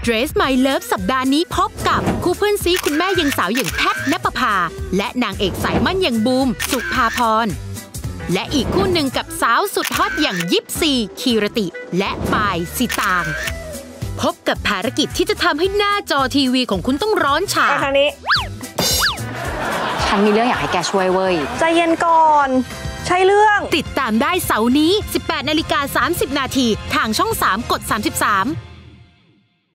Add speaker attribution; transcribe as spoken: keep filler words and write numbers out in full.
Speaker 1: Dress My Love สัปดาห์นี้พบกับคู่เพื่อนซีคุณแม่ยังสาวอย่างแพทณปภาและนางเอกสายมั่นอย่างบูมสุภาพรและอีกคู่หนึ่งกับสาวสุดฮอตอย่างยิปซีคีรติและปายสิตางพบกับภารกิจที่จะทำให้หน้าจอทีวีของคุณต้องร้อนฉ่า
Speaker 2: ทางนี้
Speaker 3: ฉันมีเรื่องอยากให้แกช่วยเว้ย
Speaker 2: ใจเย็นก่อนใช่เรื่อง
Speaker 1: ติดตามได้เสาร์นี้ สิบแปดนาฬิกาสามสิบนาทีทางช่องสามกดสามสิบสาม